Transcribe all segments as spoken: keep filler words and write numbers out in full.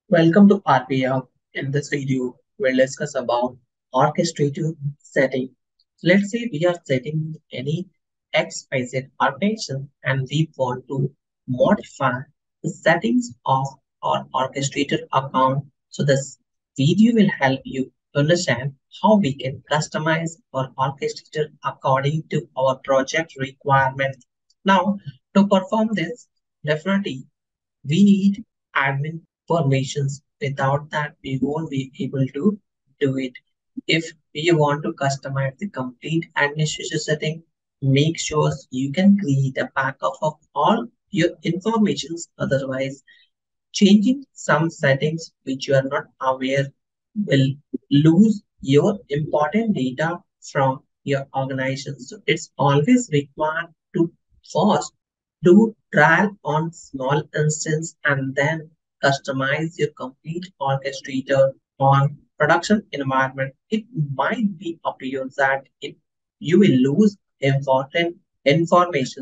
Welcome to R P Hub. In this video, we'll discuss about orchestrator setting. Let's say we are setting any X Y Z organization and we want to modify the settings of our orchestrator account. So this video will help you understand how we can customize our orchestrator according to our project requirement. Now, to perform this, definitely we need admin permissions. Without that, we won't be able to do it. If you want to customize the complete administration setting, make sure you can create a backup of all your informations. Otherwise, changing some settings which you are not aware will lose your important data from your organization. So it's always required to first do trial on small instance and then customize your complete orchestrator on production environment. It might be appears that it, you will lose important information.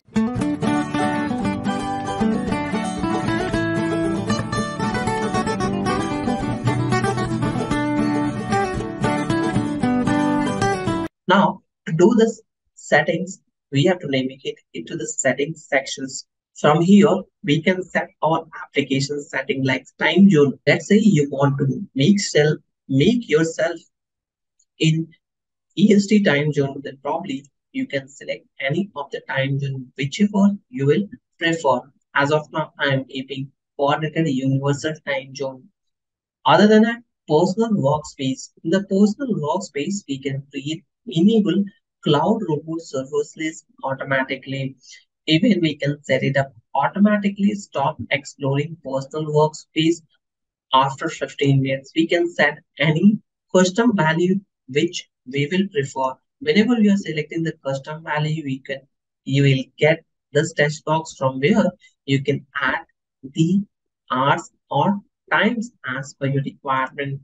Now, to do this settings, we have to navigate into the settings sections. From here, we can set our application setting like time zone. Let's say you want to make self, make yourself in E S T time zone, then probably you can select any of the time zone, whichever you will prefer. As of now, I am keeping coordinated universal time zone. Other than that, personal workspace. In the personal workspace, we can create, enable cloud robot servers list automatically. Even we can set it up automatically, stop exploring personal workspace after fifteen minutes. We can set any custom value which we will prefer. Whenever you are selecting the custom value, we can you will get this text box from where you can add the hours or times as per your requirement.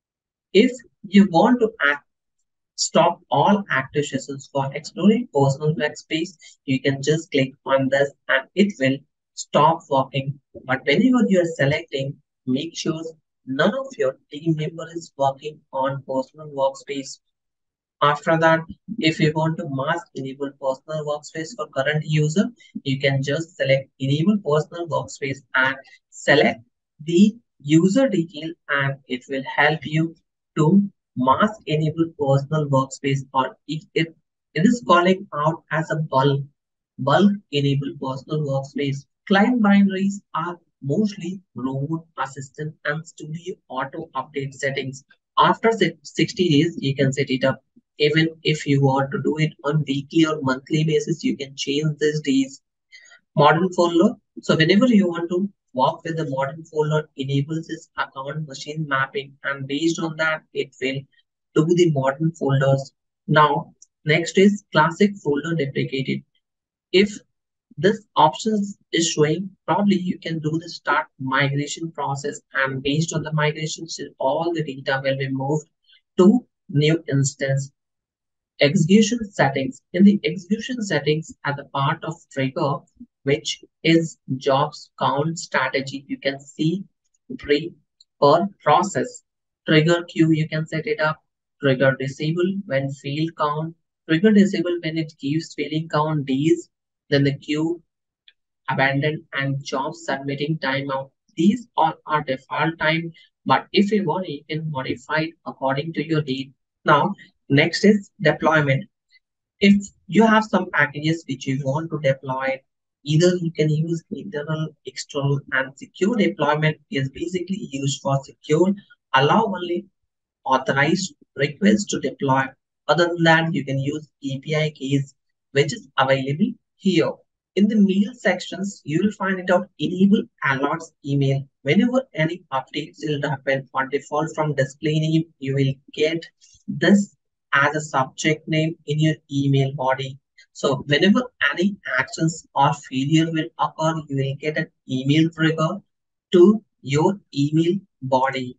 If you want to act, stop all active sessions for exploring personal workspace, you can just click on this and it will stop working. But whenever you are selecting, make sure none of your team member is working on personal workspace. After that, if you want to mask enable personal workspace for current user, you can just select enable personal workspace and select the user detail and it will help you to mask enable personal workspace, or if it, it is calling out as a bulk, bulk enable personal workspace. Client binaries are mostly robot assistant and studio auto update settings. After sixty days, you can set it up. Even if you want to do it on weekly or monthly basis, you can change these days. Modern folder. So whenever you want to work with the modern folder, enables this account machine mapping, and based on that, it will do the modern folders. Now, next is classic folder deprecated. If this option is showing, probably you can do the start migration process, and based on the migration, all the data will be moved to new instance. Execution settings. In the execution settings, at the part of trigger, which is jobs count strategy, you can see three per process. Trigger queue, you can set it up. Trigger disable when field count. Trigger disable when it gives failing count days. Then the queue abandoned and job submitting timeout. These all are default time, but if you want, you can modify it according to your need. Now, next is deployment. If you have some packages which you want to deploy, either you can use internal, external, and secure deployment is basically used for secure, allow only authorized requests to deploy. Other than that, you can use A P I keys, which is available here. In the mail sections, you will find it out enable alerts email. Whenever any updates will happen on default from display name, you will get this as a subject name in your email body. So whenever any actions or failure will occur, you will get an email trigger to your email body.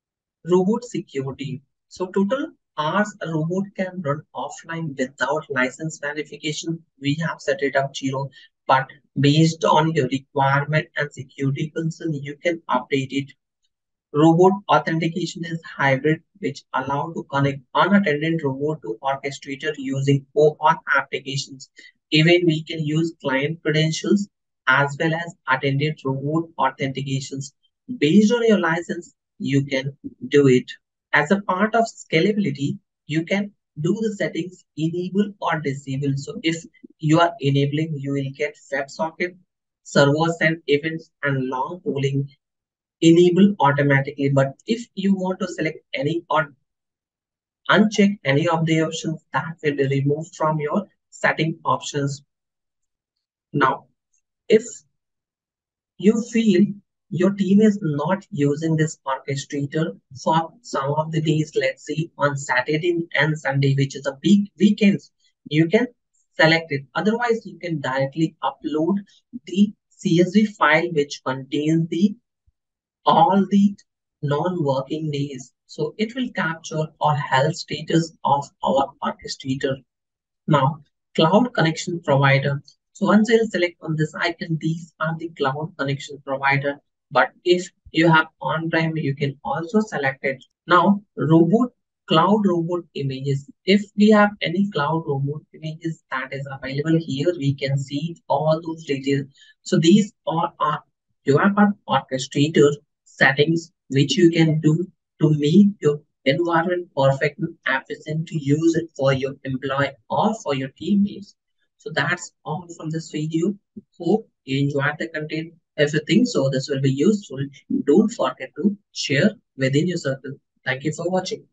Robot security. So total hours a robot can run offline without license verification. We have set it up zero, but based on your requirement and security concern, you can update it. Robot authentication is hybrid, which allow to connect unattended robot to orchestrator using OAuth applications. Even we can use client credentials as well as attended robot authentications. Based on your license, you can do it. As a part of scalability, you can do the settings enable or disable. So if you are enabling, you will get WebSocket, servers and events and long polling enable automatically. But if you want to select any or uncheck any of the options, that will be removed from your setting options. Now, if you feel your team is not using this orchestrator for some of the days, let's say on Saturday and Sunday, which is a big weekends, you can select it. Otherwise, you can directly upload the C S V file which contains the all the non-working days. So it will capture our health status of our orchestrator. Now, cloud connection provider. So once I'll select on this icon, these are the cloud connection provider. But if you have on-prem, you can also select it. Now, robot, cloud robot images. If we have any cloud robot images that is available here, we can see all those details. So these are our UiPath Orchestrator settings, which you can do to make your environment perfect and efficient to use it for your employee or for your teammates. So that's all from this video. Hope you enjoyed the content. If you think so, this will be useful. Don't forget to share within your circle. Thank you for watching.